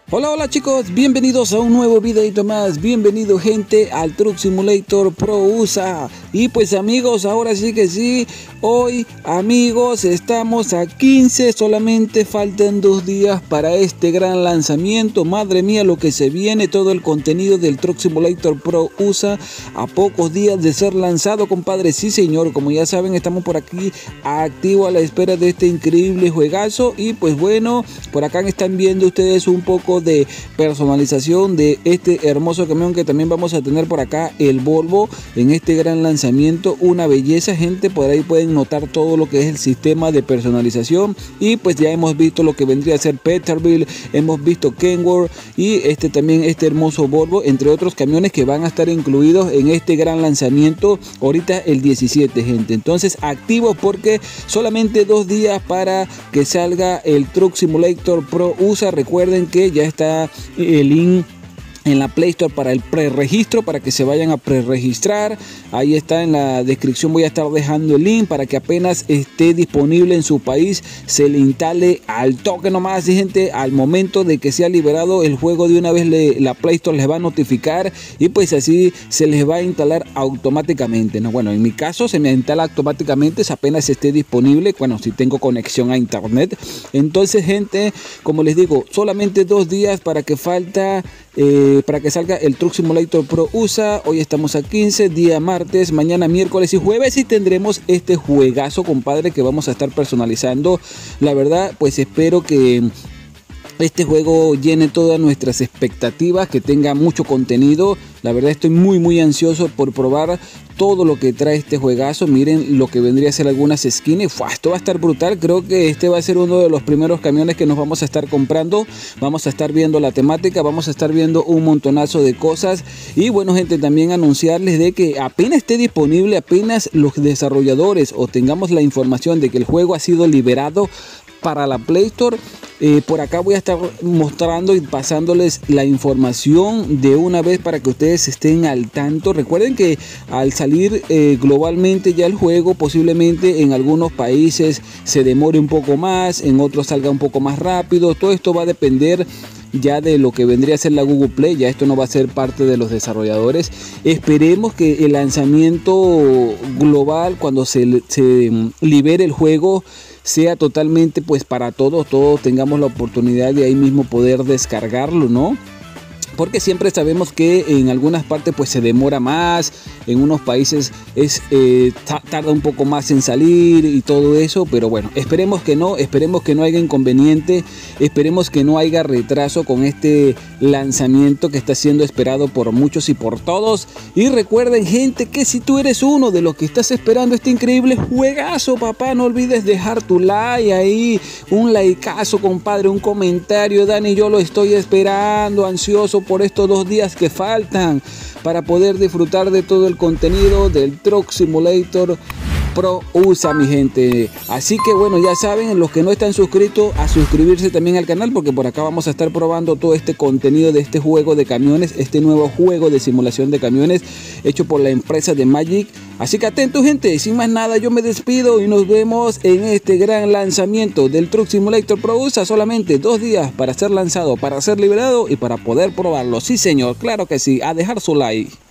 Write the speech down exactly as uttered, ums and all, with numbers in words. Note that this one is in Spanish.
Hola, hola chicos, bienvenidos a un nuevo videito más, bienvenido gente al Truck Simulator Pro U S A. Y pues amigos, ahora sí que sí, hoy amigos estamos a quince, solamente faltan dos días para este gran lanzamiento. Madre mía lo que se viene, todo el contenido del Truck Simulator Pro U S A a pocos días de ser lanzado, compadre. Sí señor, como ya saben estamos por aquí activos a la espera de este increíble juegazo. Y pues bueno, por acá están viendo ustedes un poco de personalización de este hermoso camión que también vamos a tener por acá, el Volvo, en este gran lanzamiento. Una belleza gente, por ahí pueden notar todo lo que es el sistema de personalización. Y pues ya hemos visto lo que vendría a ser Peterbilt, hemos visto Kenworth y este también este hermoso Volvo, entre otros camiones que van a estar incluidos en este gran lanzamiento ahorita el diecisiete, gente. Entonces activos porque solamente dos días para que salga el Truck Simulator Pro U S A. Recuerden que ya está el link en la Play Store para el preregistro, para que se vayan a preregistrar. Ahí está en la descripción, voy a estar dejando el link para que apenas esté disponible en su país se le instale al toque nomás, gente. Al momento de que sea liberado el juego, de una vez le, la Play Store les va a notificar y pues así se les va a instalar automáticamente, ¿no? Bueno, en mi caso se me instala automáticamente apenas esté disponible, bueno, si tengo conexión a internet. Entonces gente, como les digo, solamente dos días para que falta Eh, para que salga el Truck Simulator Pro U S A. Hoy estamos a quince, día martes, mañana miércoles y jueves y tendremos este juegazo, compadre, que vamos a estar personalizando. La verdad, pues espero que este juego llene todas nuestras expectativas, que tenga mucho contenido. La verdad estoy muy muy ansioso por probar todo lo que trae este juegazo. Miren lo que vendría a ser algunas skins. ¡Fua! Esto va a estar brutal. Creo que este va a ser uno de los primeros camiones que nos vamos a estar comprando. Vamos a estar viendo la temática, vamos a estar viendo un montonazo de cosas. Y bueno gente, también anunciarles de que apenas esté disponible, apenas los desarrolladores o tengamos la información de que el juego ha sido liberado para la Play Store, Eh, por acá voy a estar mostrando y pasándoles la información de una vez para que ustedes estén al tanto. Recuerden que al salir eh, globalmente ya el juego, posiblemente en algunos países se demore un poco más, en otros salga un poco más rápido. Todo esto va a depender ya de lo que vendría a ser la Google Play. Ya esto no va a ser parte de los desarrolladores. Esperemos que el lanzamiento global, cuando se, se libere el juego, sea totalmente pues para todos, todos tengamos la oportunidad de ahí mismo poder descargarlo, ¿no? Porque siempre sabemos que en algunas partes pues se demora más, en unos países es eh, tarda un poco más en salir y todo eso, pero bueno, esperemos que no, esperemos que no haya inconveniente, esperemos que no haya retraso con este lanzamiento que está siendo esperado por muchos y por todos. Y recuerden gente que si tú eres uno de los que estás esperando este increíble juegazo, papá, no olvides dejar tu like ahí, un likeazo, compadre, un comentario. Dani, yo lo estoy esperando, ansioso por estos dos días que faltan para poder disfrutar de todo el contenido del Truck Simulator Pro U S A, mi gente. Así que bueno, ya saben, los que no están suscritos, a suscribirse también al canal, porque por acá vamos a estar probando todo este contenido de este juego de camiones, este nuevo juego de simulación de camiones hecho por la empresa de Magic. Así que atentos gente, sin más nada yo me despido y nos vemos en este gran lanzamiento del Truck Simulator Pro U S A. Solamente dos días para ser lanzado, para ser liberado y para poder probarlo. Sí señor, claro que sí, a dejar su like.